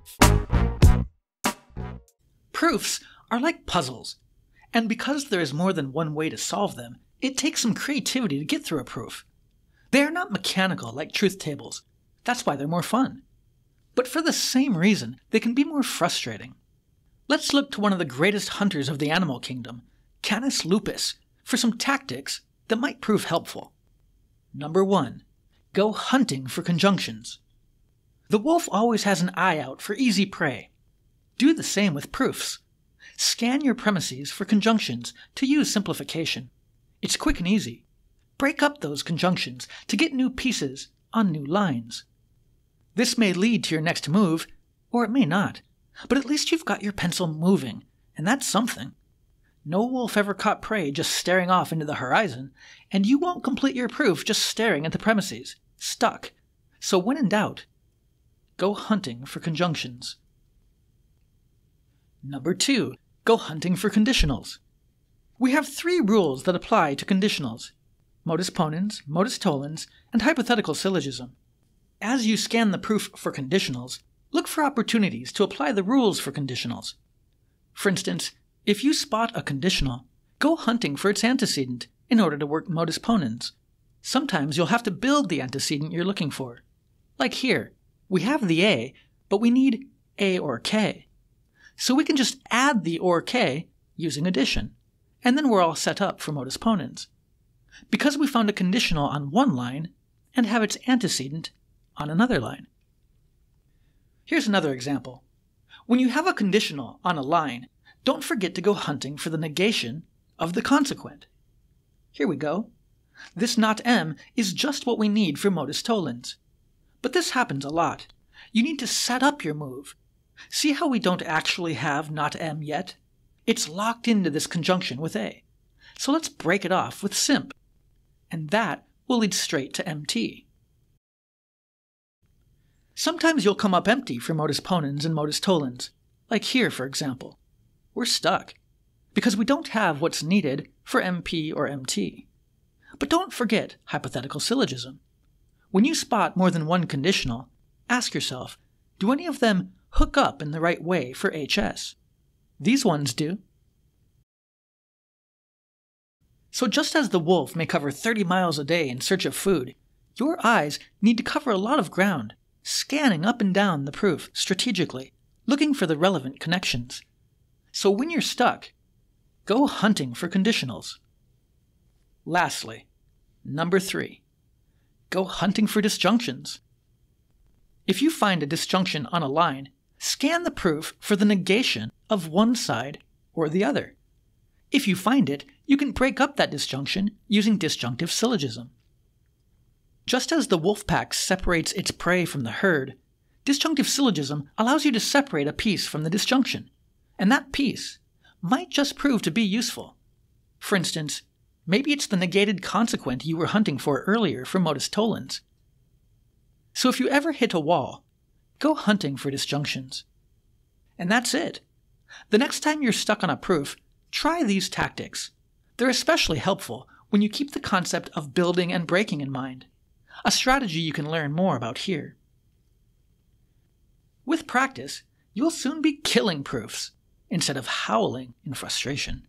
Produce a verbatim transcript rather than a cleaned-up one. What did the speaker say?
Proofs are like puzzles, and because there is more than one way to solve them, it takes some creativity to get through a proof. They are not mechanical like truth tables. That's why they're more fun. But for the same reason, they can be more frustrating. Let's look to one of the greatest hunters of the animal kingdom, Canis lupus, for some tactics that might prove helpful. Number one, go hunting for conjunctions. The wolf always has an eye out for easy prey. Do the same with proofs. Scan your premises for conjunctions to use simplification. It's quick and easy. Break up those conjunctions to get new pieces on new lines. This may lead to your next move, or it may not, but at least you've got your pencil moving, and that's something. No wolf ever caught prey just staring off into the horizon, and you won't complete your proof just staring at the premises, stuck. So when in doubt, go hunting for conjunctions. Number two, go hunting for conditionals. We have three rules that apply to conditionals: modus ponens, modus tollens, and hypothetical syllogism. As you scan the proof for conditionals, look for opportunities to apply the rules for conditionals. For instance, if you spot a conditional, go hunting for its antecedent in order to work modus ponens. Sometimes you'll have to build the antecedent you're looking for. Like here, we have the A, but we need A or K. So we can just add the or K using addition, and then we're all set up for modus ponens, because we found a conditional on one line and have its antecedent on another line. Here's another example. When you have a conditional on a line, don't forget to go hunting for the negation of the consequent. Here we go. This not M is just what we need for modus tollens. But this happens a lot. You need to set up your move. See how we don't actually have not M yet? It's locked into this conjunction with A. So let's break it off with simp. And that will lead straight to M T. Sometimes you'll come up empty for modus ponens and modus tollens, like here for example. We're stuck, because we don't have what's needed for M P or M T. But don't forget hypothetical syllogism. When you spot more than one conditional, ask yourself, do any of them hook up in the right way for H S? These ones do. So just as the wolf may cover thirty miles a day in search of food, your eyes need to cover a lot of ground, scanning up and down the proof strategically, looking for the relevant connections. So when you're stuck, go hunting for conditionals. Lastly, number three, go hunting for disjunctions. If you find a disjunction on a line, scan the proof for the negation of one side or the other. If you find it, you can break up that disjunction using disjunctive syllogism. Just as the wolf pack separates its prey from the herd, disjunctive syllogism allows you to separate a piece from the disjunction, and that piece might just prove to be useful. For instance, maybe it's the negated consequent you were hunting for earlier for modus tollens. So if you ever hit a wall, go hunting for disjunctions. And that's it. The next time you're stuck on a proof, try these tactics. They're especially helpful when you keep the concept of building and breaking in mind, a strategy you can learn more about here. With practice, you'll soon be killing proofs instead of howling in frustration.